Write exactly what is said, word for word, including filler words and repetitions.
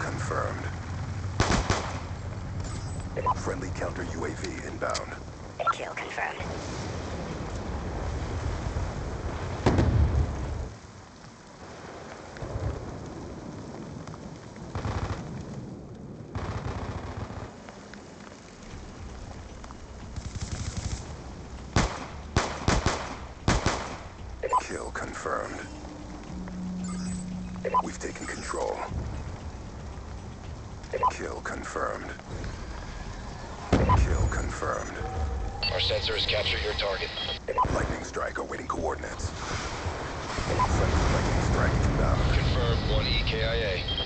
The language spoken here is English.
confirmed. Friendly counter U A V inbound. Kill confirmed. Kill confirmed. We've taken control. Kill confirmed. Kill confirmed. Our sensors captured your target. Lightning strike awaiting coordinates. Friendly lightning strike inbound. Confirmed one E K I A.